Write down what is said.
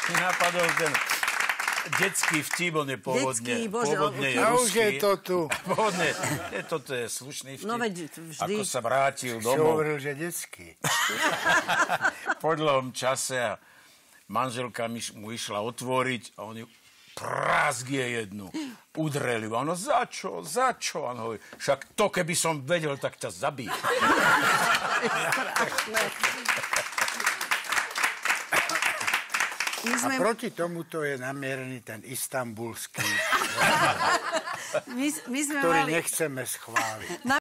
napadol ten detský vtip, on je pôvodne je a už ruský. je to tu. Pôvodne, toto je slušný vtip. No veď vždy. Ako sa vrátil Si domov hovoril, že detský. po dlhom čase a manželka mu išla otvoriť a on ju prázgie jednu. Udreli ho. Áno, za čo? A on hovorí, však to, keby som vedel, tak ťa zabijem. A proti tomuto je namierený ten istambulský, My sme ktorý mali... nechceme schváliť.